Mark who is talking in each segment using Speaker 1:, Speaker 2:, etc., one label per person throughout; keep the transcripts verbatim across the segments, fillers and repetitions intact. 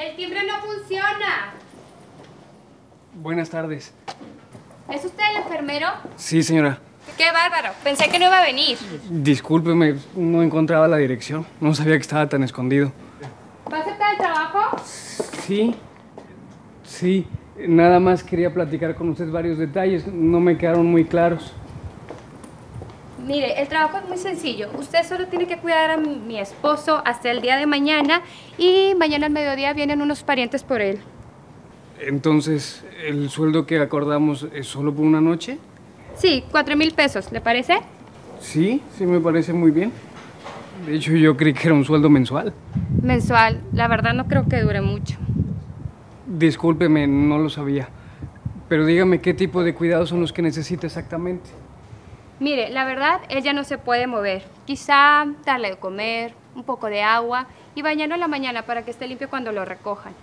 Speaker 1: El timbre no funciona.
Speaker 2: Buenas tardes.
Speaker 1: ¿Es usted el enfermero?
Speaker 2: Sí, señora.
Speaker 1: ¡Qué bárbaro! Pensé que no iba a venir.
Speaker 2: Discúlpeme, no encontraba la dirección. No sabía que estaba tan escondido.
Speaker 1: ¿Va a aceptar el trabajo?
Speaker 2: Sí, sí. Nada más quería platicar con usted varios detalles. No me quedaron muy claros.
Speaker 1: Mire, el trabajo es muy sencillo. Usted solo tiene que cuidar a mi, mi esposo hasta el día de mañana y mañana al mediodía vienen unos parientes por él.
Speaker 2: Entonces, ¿el sueldo que acordamos es solo por una noche?
Speaker 1: Sí, cuatro mil pesos, ¿le parece?
Speaker 2: Sí, sí me parece muy bien. De hecho, yo creí que era un sueldo mensual.
Speaker 1: Mensual. La verdad no creo que dure mucho.
Speaker 2: Discúlpeme, no lo sabía. Pero dígame qué tipo de cuidados son los que necesita exactamente.
Speaker 1: Mire, la verdad, ella no se puede mover. Quizá darle de comer, un poco de agua y bañarlo en la mañana para que esté limpio cuando lo recojan.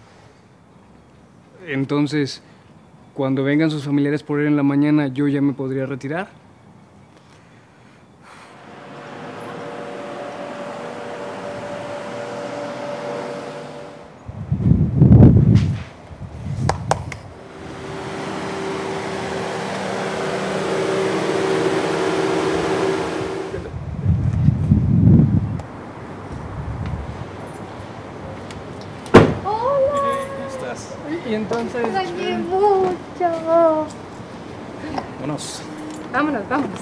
Speaker 2: Entonces, cuando vengan sus familiares por él en la mañana, ¿yo ya me podría retirar? Y entonces...
Speaker 1: Extrañé mucho.
Speaker 3: Vámonos.
Speaker 1: Vámonos, vámonos.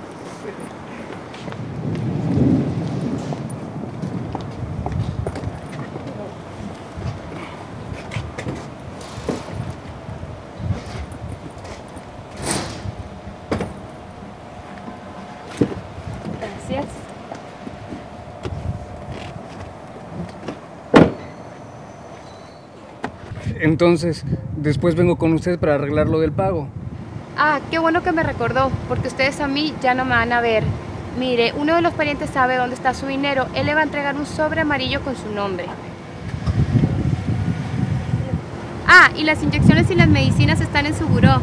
Speaker 1: Gracias.
Speaker 2: Entonces, después vengo con usted para arreglar lo del pago.
Speaker 1: Ah, qué bueno que me recordó, porque ustedes a mí ya no me van a ver. Mire, uno de los parientes sabe dónde está su dinero. Él le va a entregar un sobre amarillo con su nombre. Ah, y las inyecciones y las medicinas están en su buró.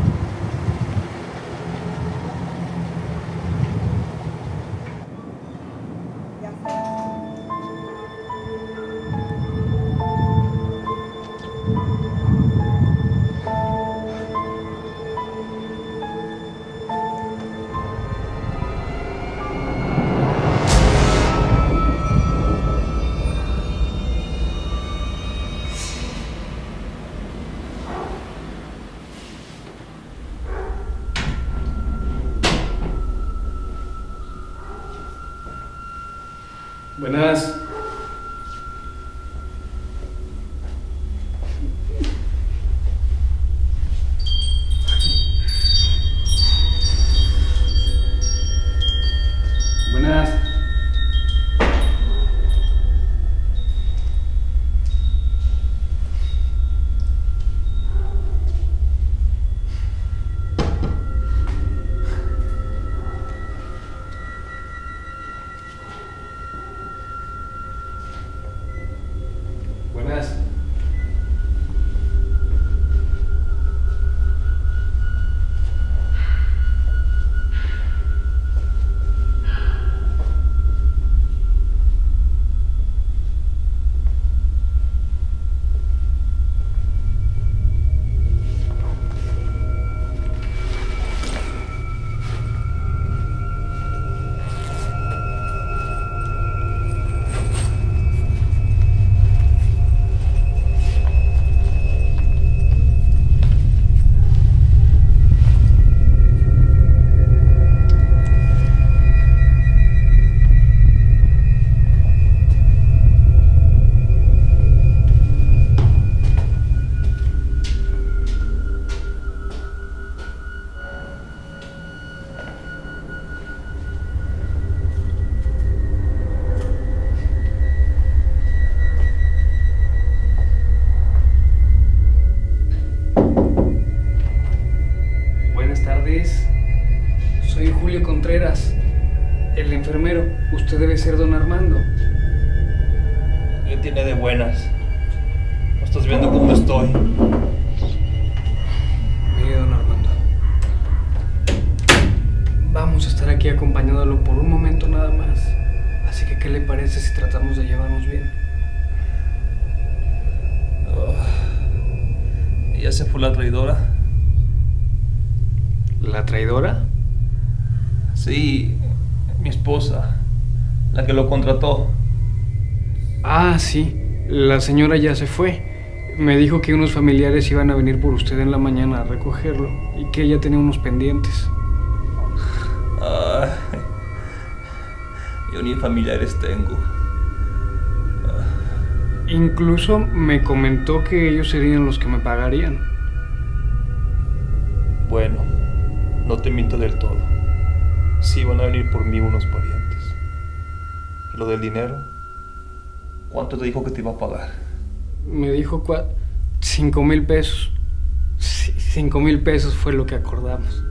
Speaker 2: Buenas. Buenas. Buenas. Buenas tardes. Soy Julio Contreras, el enfermero. Usted debe ser don Armando.
Speaker 3: ¿Qué tiene de buenas? ¿No estás viendo cómo estoy?
Speaker 2: Mire, don Armando. Vamos a estar aquí acompañándolo por un momento nada más. Así que, ¿qué le parece si tratamos de llevarnos bien?
Speaker 3: Ya se fue la traidora.
Speaker 2: ¿La traidora?
Speaker 3: Sí, mi esposa, la que lo contrató.
Speaker 2: Ah, sí. La señora ya se fue. Me dijo que unos familiares iban a venir por usted en la mañana a recogerlo y que ella tenía unos pendientes.
Speaker 3: Ay, yo ni familiares tengo.
Speaker 2: Incluso me comentó que ellos serían los que me pagarían.
Speaker 3: Bueno, no te miento del todo. Sí van a venir por mí unos parientes. ¿Y lo del dinero? ¿Cuánto te dijo que te iba a pagar?
Speaker 2: Me dijo cua... cinco mil pesos. Sí, cinco mil pesos fue lo que acordamos.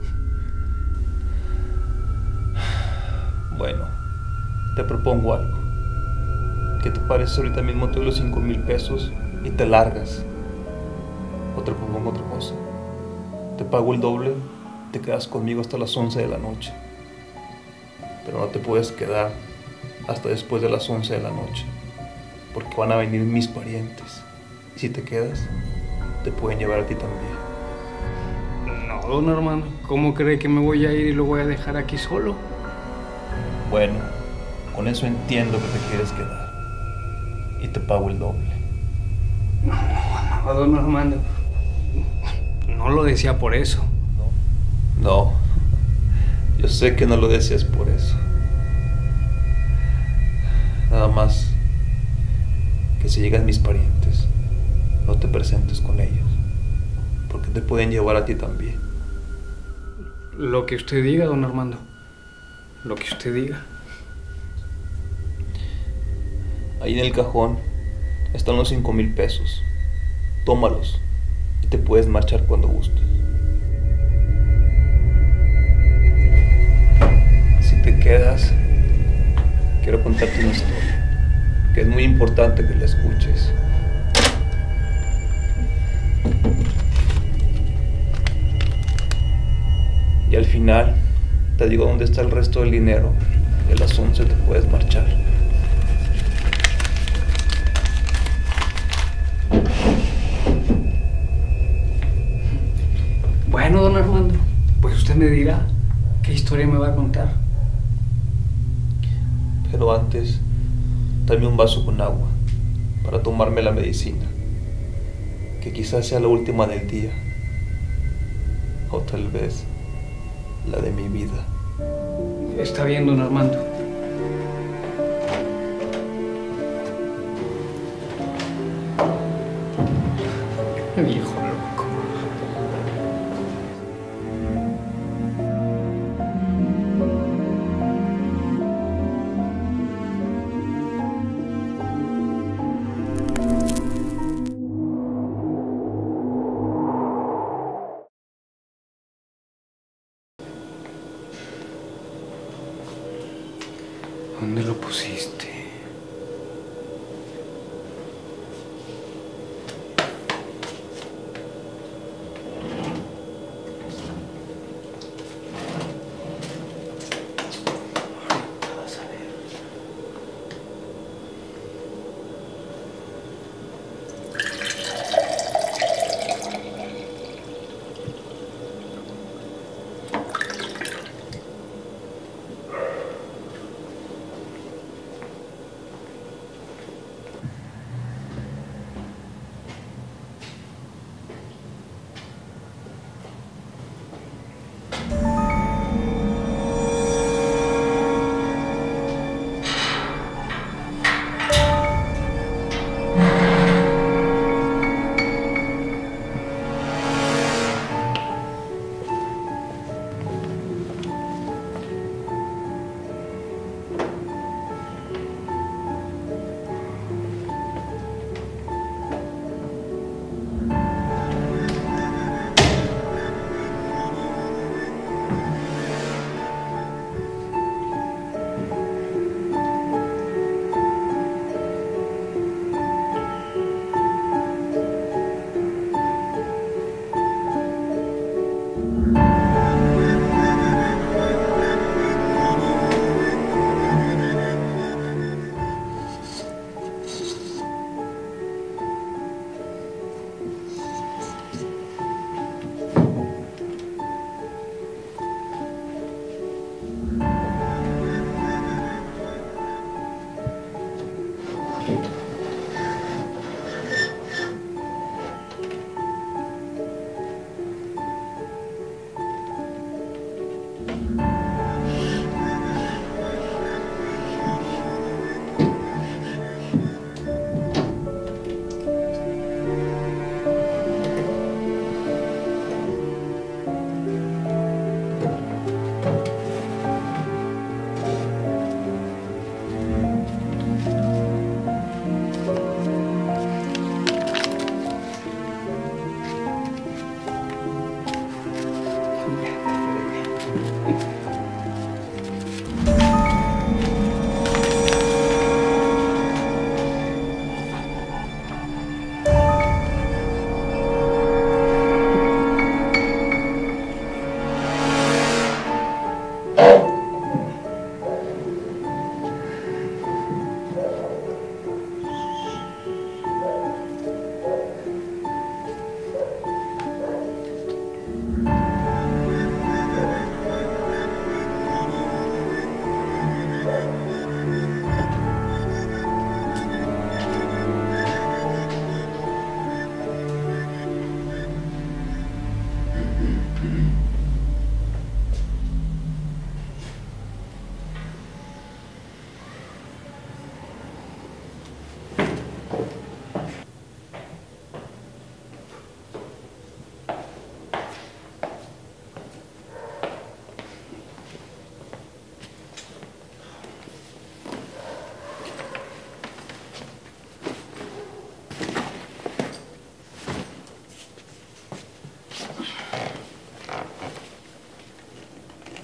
Speaker 3: Bueno, te propongo algo. ¿Qué te parece si ahorita mismo te doy los cinco mil pesos y te largas? O te propongo otra cosa. Te pago el doble, te quedas conmigo hasta las once de la noche. Pero no te puedes quedar hasta después de las once de la noche, porque van a venir mis parientes. Y si te quedas, te pueden llevar a ti también.
Speaker 2: No, don Armando. ¿Cómo cree que me voy a ir y lo voy a dejar aquí solo?
Speaker 3: Bueno, con eso entiendo que te quieres quedar. Y te pago el doble.
Speaker 2: No, no, don Armando. No lo decía por eso.
Speaker 3: No. No. Yo sé que no lo decías por eso. Nada más que si llegan mis parientes, no te presentes con ellos, porque te pueden llevar a ti también.
Speaker 2: Lo que usted diga, don Armando. Lo que usted diga.
Speaker 3: Ahí en el cajón están los cinco mil pesos. Tómalos y te puedes marchar cuando gustes. Si te quedas, quiero contarte una historia que es muy importante que la escuches. Y al final te digo dónde está el resto del dinero y a las once te puedes marchar.
Speaker 2: Bueno, don Armando, pues usted me dirá qué historia me va a contar.
Speaker 3: Pero antes, dame un vaso con agua para tomarme la medicina, que quizás sea la última del día, o tal vez la de mi vida.
Speaker 2: Está bien, don Armando. Viejo loco. ¿Dónde lo pusiste?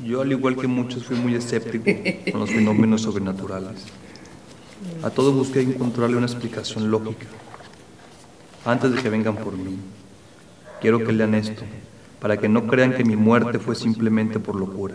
Speaker 3: Yo, al igual que muchos, fui muy escéptico con los fenómenos sobrenaturales. A todo busqué encontrarle una explicación lógica. Antes de que vengan por mí, quiero que lean esto, para que no crean que mi muerte fue simplemente por locura.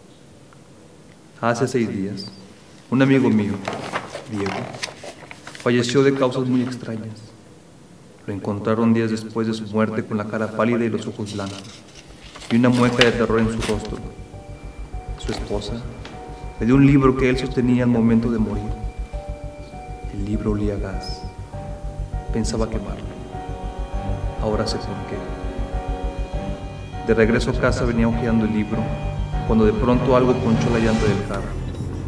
Speaker 3: Hace seis días, un amigo mío, Diego, falleció de causas muy extrañas. Lo encontraron días después de su muerte con la cara pálida y los ojos blancos, y una mueca de terror en su rostro. Su esposa le dio un libro que él sostenía al momento de morir. El libro olía a gas. Pensaba quemarlo. Ahora sé por qué. De regreso a casa venía hojeando el libro, cuando de pronto algo ponchó la llanta del carro.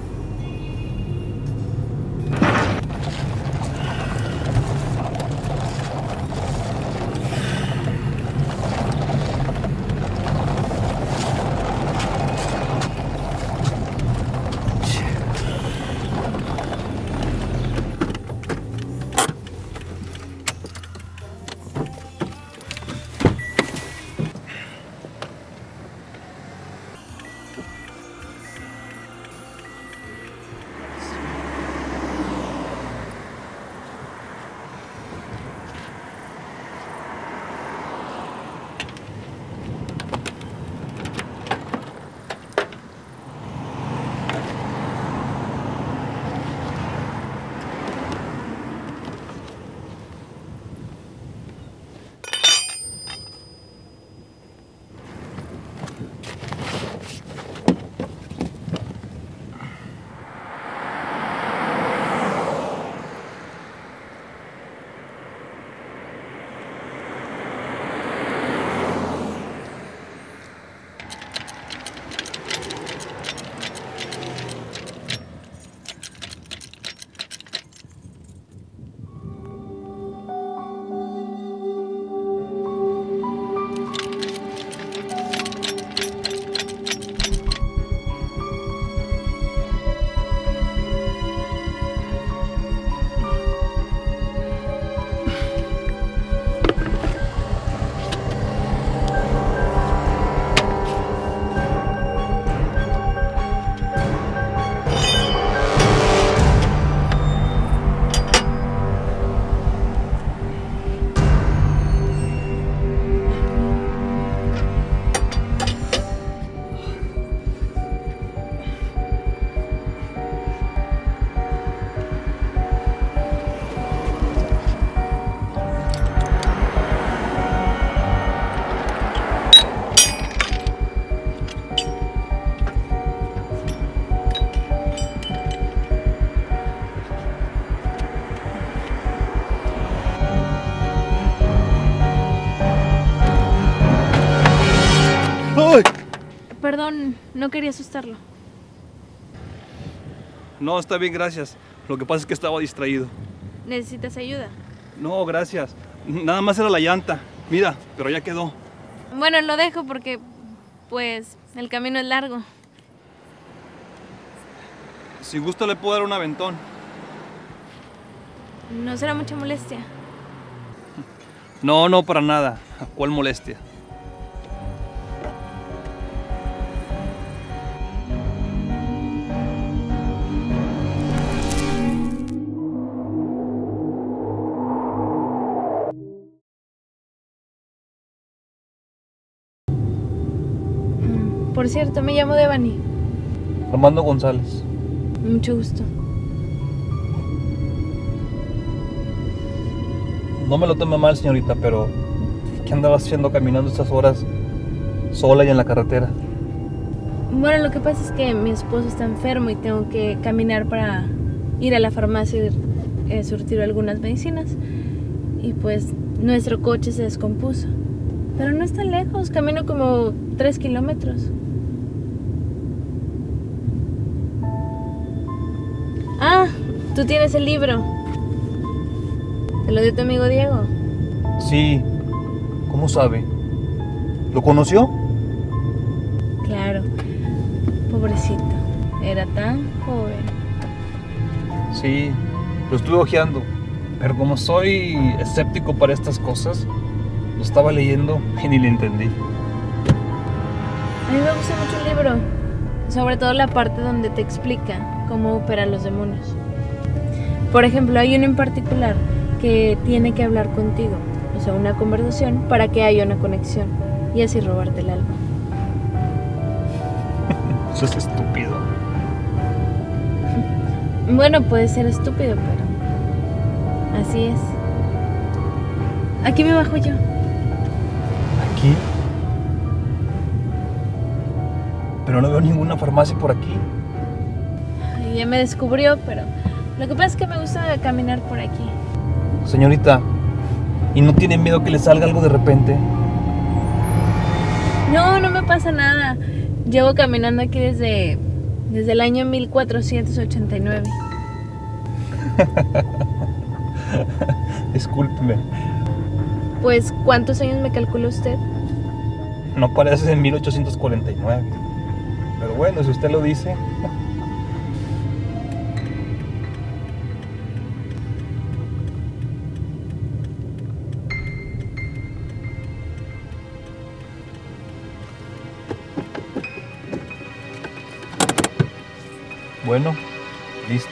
Speaker 4: Perdón, no quería asustarlo.
Speaker 3: No, está bien, gracias. Lo que pasa es que estaba distraído.
Speaker 4: ¿Necesitas ayuda?
Speaker 3: No, gracias. Nada más era la llanta. Mira, pero ya quedó.
Speaker 4: Bueno, lo dejo porque, pues, el camino es largo.
Speaker 3: Si gusta le puedo dar un aventón.
Speaker 4: ¿No será mucha molestia?
Speaker 3: No, no, para nada. ¿Cuál molestia?
Speaker 4: Por cierto, me llamo Devani.
Speaker 3: Armando González.
Speaker 4: Mucho gusto.
Speaker 3: No me lo tome mal, señorita, pero ¿qué andaba haciendo caminando estas horas sola y en la carretera?
Speaker 4: Bueno, lo que pasa es que mi esposo está enfermo y tengo que caminar para ir a la farmacia y eh, surtir algunas medicinas. Y pues nuestro coche se descompuso. Pero no está lejos, camino como tres kilómetros. Ah, tú tienes el libro. ¿Te lo dio tu amigo Diego?
Speaker 3: Sí. ¿Cómo sabe? ¿Lo conoció?
Speaker 4: Claro. Pobrecito. Era tan joven.
Speaker 3: Sí, lo estuve hojeando. Pero como soy escéptico para estas cosas, lo estaba leyendo y ni le entendí.
Speaker 4: A mí me gusta mucho el libro. sobre todo la parte donde te explica cómo operan los demonios. Por ejemplo, hay uno en particular que tiene que hablar contigo, o sea, una conversación para que haya una conexión y así robarte el alma.
Speaker 3: Eso es estúpido.
Speaker 4: Bueno, puede ser estúpido, pero así es. Aquí me bajo yo.
Speaker 3: ¿Aquí? Pero no veo ninguna farmacia por aquí.
Speaker 4: Ay, ya me descubrió, pero lo que pasa es que me gusta caminar por aquí.
Speaker 3: Señorita, ¿y no tiene miedo que le salga algo de repente?
Speaker 4: No, no me pasa nada. Llevo caminando aquí desde, desde el año mil cuatrocientos ochenta y nueve.
Speaker 3: Discúlpeme.
Speaker 4: Pues, ¿cuántos años me calcula usted?
Speaker 3: No parece en mil ochocientos cuarenta y nueve. Pero bueno, si usted lo dice. Bueno, listo.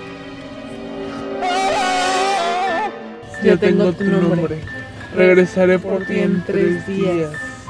Speaker 5: Ya tengo tu nombre. Regresaré por ti en tres días.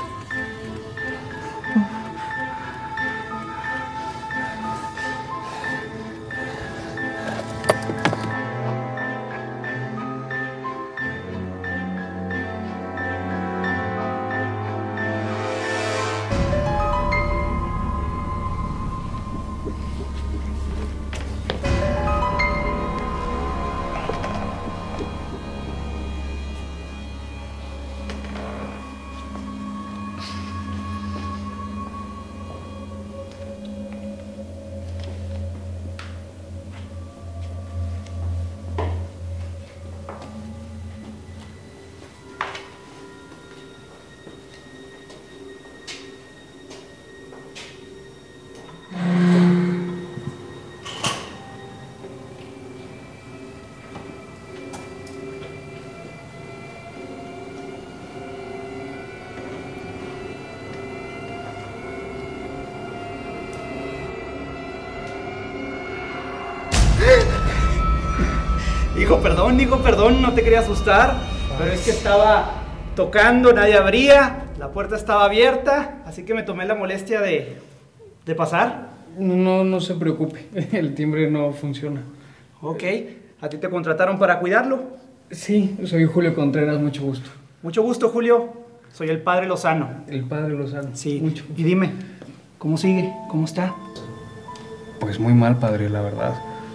Speaker 6: Hijo, perdón, hijo, perdón, no te quería asustar, pero es que estaba tocando, nadie abría, la puerta estaba abierta, así que me tomé la molestia de, de pasar.
Speaker 2: No, no se preocupe, el timbre no funciona.
Speaker 6: Ok, ¿a ti te contrataron para cuidarlo?
Speaker 2: Sí, soy Julio Contreras, mucho gusto.
Speaker 6: Mucho gusto, Julio, soy el padre Lozano.
Speaker 2: El padre Lozano.
Speaker 6: Sí,
Speaker 2: mucho gusto.
Speaker 6: Y dime, ¿cómo sigue? ¿Cómo está?
Speaker 2: Pues muy mal, padre, la verdad.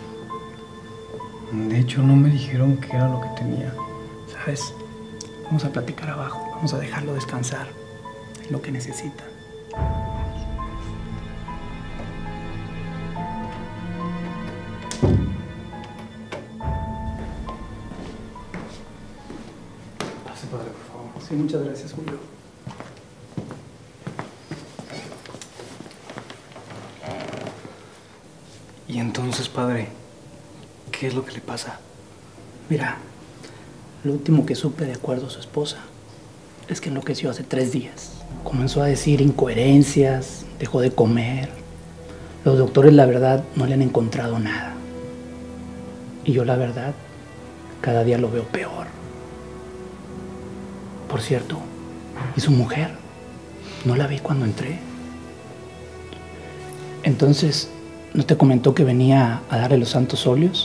Speaker 2: De hecho, no me dijeron qué era lo que tenía.
Speaker 6: ¿Sabes? Vamos a platicar abajo, vamos a dejarlo descansar, es lo que necesita.
Speaker 2: Pase, padre, por favor.
Speaker 6: Sí, muchas gracias, Julio.
Speaker 2: Y entonces, padre, ¿qué es lo que le pasa?
Speaker 6: Mira, lo último que supe de acuerdo a su esposa es que enloqueció hace tres días. Comenzó a decir incoherencias, dejó de comer. Los doctores, la verdad, no le han encontrado nada. Y yo, la verdad, cada día lo veo peor. Por cierto, ¿y su mujer? No la vi cuando entré. Entonces, ¿no te comentó que venía a darle los santos óleos?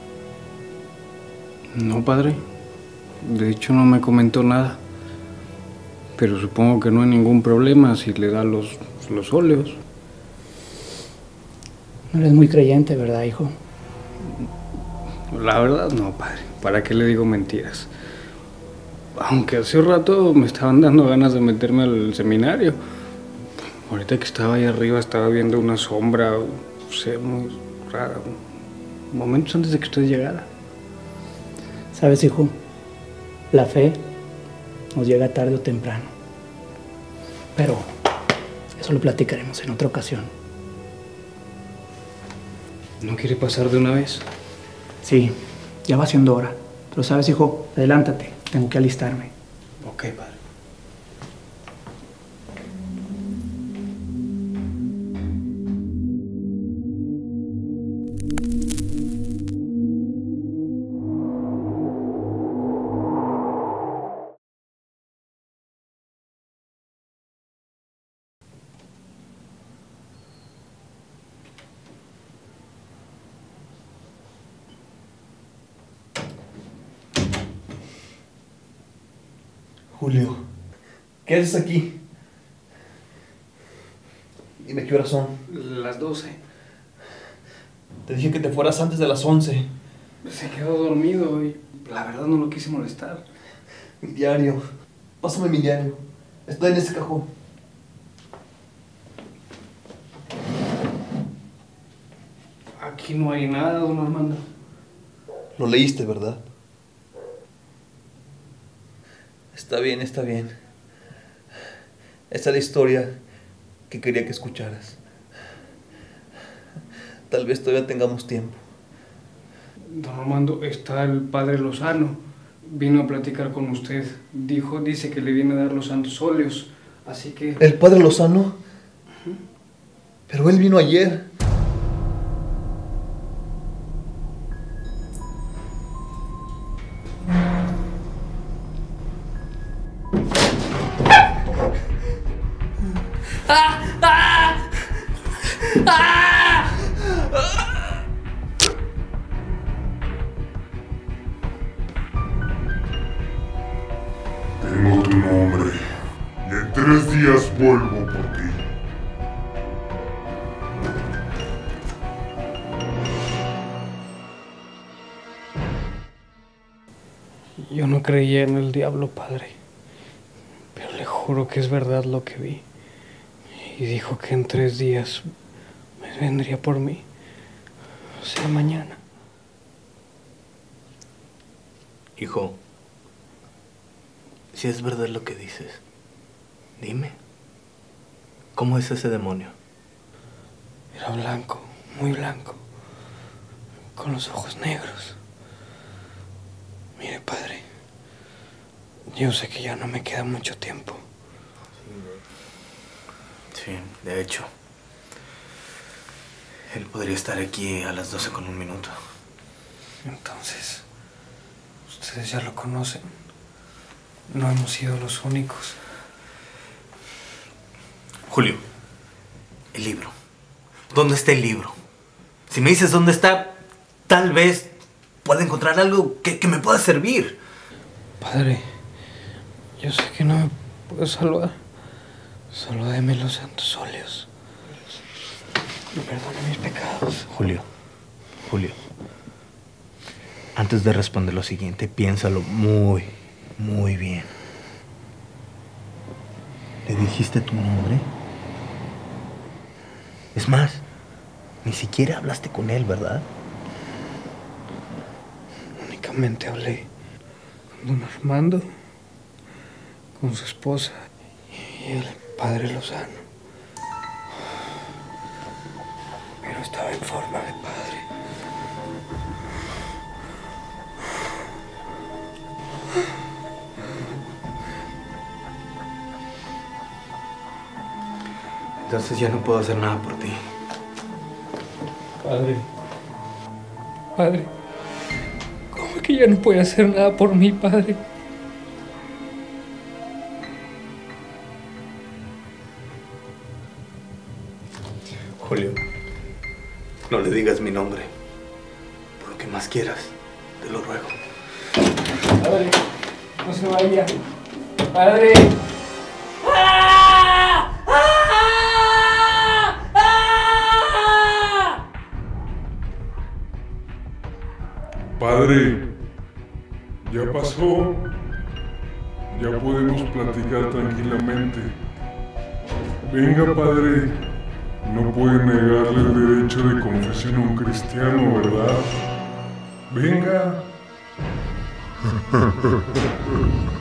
Speaker 2: No, padre. De hecho, no me comentó nada. Pero supongo que no hay ningún problema si le da los, los óleos.
Speaker 6: No eres muy creyente, ¿verdad, hijo?
Speaker 2: La verdad, no, padre. ¿Para qué le digo mentiras? Aunque hace un rato me estaban dando ganas de meterme al seminario. Ahorita que estaba ahí arriba estaba viendo una sombra, no sé, muy rara. Momentos antes de que usted llegara.
Speaker 6: ¿Sabes, hijo? La fe nos llega tarde o temprano. Pero eso lo platicaremos en otra ocasión.
Speaker 2: ¿No quiere pasar de una vez?
Speaker 6: Sí, ya va siendo hora. Pero sabes, hijo, adelántate. Tengo que alistarme.
Speaker 2: Ok, padre.
Speaker 3: Julio, ¿qué haces aquí? Dime qué horas son.
Speaker 2: Las doce.
Speaker 3: Te dije que te fueras antes de las once.
Speaker 2: Se quedó dormido y la verdad no lo quise molestar.
Speaker 3: Mi diario. Pásame mi diario. Está en ese cajón.
Speaker 2: Aquí no hay nada, don Armando.
Speaker 3: Lo leíste, ¿verdad? Está bien, está bien. Esta es la historia que quería que escucharas. Tal vez todavía tengamos tiempo.
Speaker 2: Don Armando, está el padre Lozano. Vino a platicar con usted. Dijo, dice que le viene a dar los santos óleos. Así que...
Speaker 3: ¿El padre Lozano? Uh-huh. Pero él vino ayer.
Speaker 7: ¡Ah! ¡Ah! ¡Ah!
Speaker 8: Tengo tu nombre y en tres días vuelvo por ti.
Speaker 2: Yo no creía en el diablo, padre, pero le juro que es verdad lo que vi. Y dijo que en tres días me vendría por mí, o sea, mañana.
Speaker 9: Hijo, si es verdad lo que dices, dime, ¿cómo es ese demonio?
Speaker 2: Era blanco, muy blanco, con los ojos negros. Mire, padre, yo sé que ya no me queda mucho tiempo.
Speaker 9: Sí, de hecho, él podría estar aquí a las doce con un minuto.
Speaker 2: Entonces, ustedes ya lo conocen. No hemos sido los únicos.
Speaker 9: Julio, el libro. ¿Dónde está el libro? Si me dices dónde está, tal vez pueda encontrar algo que, que me pueda servir.
Speaker 2: Padre, yo sé que no me puedo salvar. Solo deme los santos óleos. Y perdone mis pecados.
Speaker 9: Julio, Julio, antes de responder lo siguiente, piénsalo muy, muy bien. ¿Le dijiste tu nombre? Es más, ni siquiera hablaste con él, ¿verdad?
Speaker 2: Únicamente hablé con don Armando, con su esposa y el padre Lozano. Pero estaba en forma de padre.
Speaker 9: Entonces ya no puedo hacer nada por ti.
Speaker 2: Padre, padre, ¿cómo que ya no puede hacer nada por mí, padre?
Speaker 9: Julio, no le digas mi nombre. Por lo que más quieras, te lo ruego.
Speaker 2: Padre, no se vaya. Padre.
Speaker 8: Padre, ya pasó. Ya podemos platicar tranquilamente. Venga, padre. No puede negarle el derecho de confesión a un cristiano, ¿verdad? Venga.